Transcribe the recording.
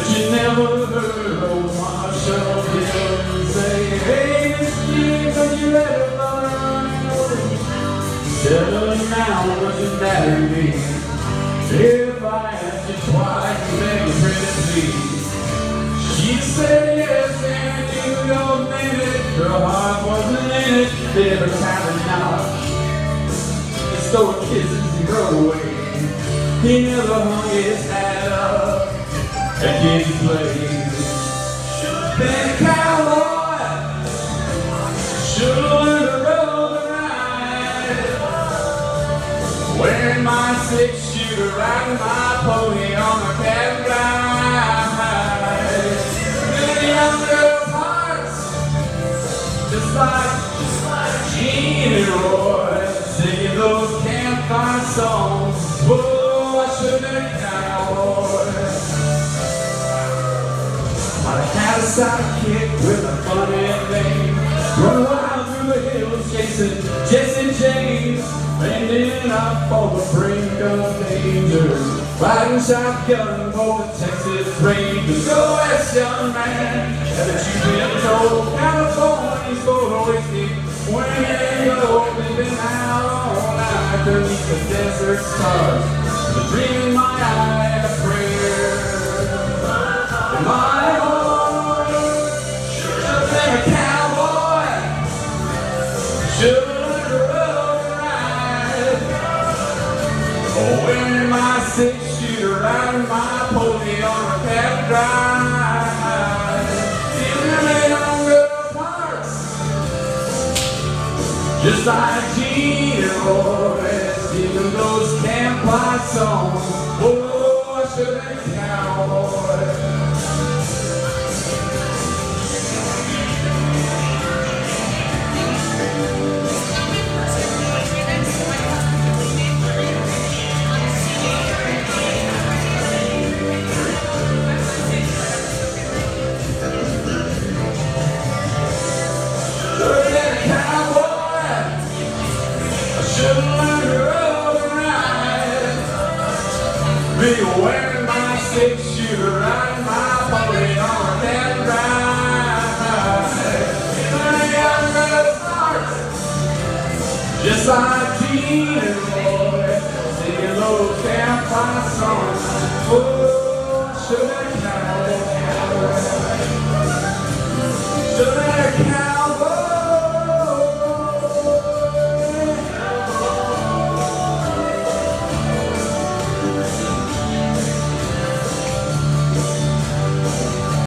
But you never heard old Marshall Hill say, hey, Miss Jean, could you let her run? Tell her now, what's that mean? If I asked you twice, then you pretty please. She said yes, and you don't mean it. Her heart wasn't in it. They never kind of knocked. He stole kisses and go away. He never hung his hat up at Kitty's place. Should've been a cowboy. Should've learned to roll the ride. Wearing my six-shooter, riding my pony on a cattle ride. Really young girls' hearts, just like Gene and Roy, singing those campfire songs. Whoa, I should've been a cowboy. I had a sidekick with a funny name, run wild through the hills chasing Jesse James, ending up on the brink of danger, riding shotgun for the Texas Rangers. Go west, young man, haven't you been told California's for the whiskey? When you go, living out all night beneath the desert stars, the dream in my eye, a prayer in my heart. Should've been a cowboy. Should've learned to roll and ride. Wearing my six-shooter, riding my pony on a cattle drive. Feeling the young girl's hearts, just like Gene and Roy, singing those campfire songs. Oh, I should've been a cowboy. Should've learned to roll and ride. Me wearing my six-shooter, riding my pony on a cattle ride. Feeling a young girl's heart, just like Gene and Roy, singing those campfire songs. Oh, should've